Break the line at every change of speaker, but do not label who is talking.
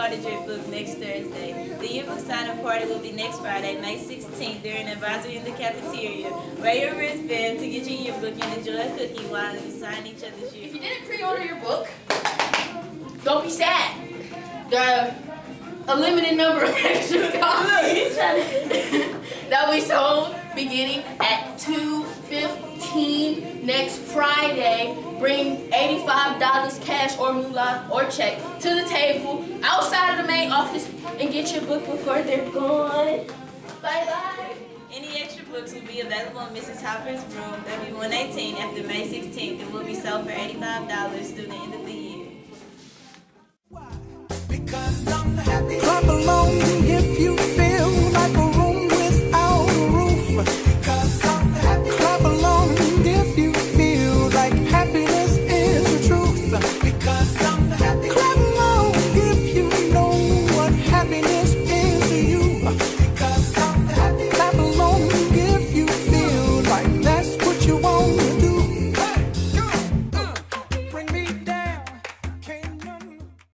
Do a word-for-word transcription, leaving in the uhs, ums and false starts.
ordered your book next Thursday. The yearbook sign-up party will be next Friday, May sixteenth, during advisory in the cafeteria. Wear your wristband to get your yearbook and enjoy a cookie while you sign each other's yearbook.
If you didn't pre-order your book, don't be sad. There are a limited number of extra copies that will be sold beginning at two fifteen next Friday. Bring eighty-five dollars cash or moolah or check to the table outside of the main office and get your book before they're gone. Bye-bye.
Any extra books will be available in Missus Hopper's room, W one eighteen, after May sixteenth, and will be sold for eighty-five dollars through the end of the year.
Because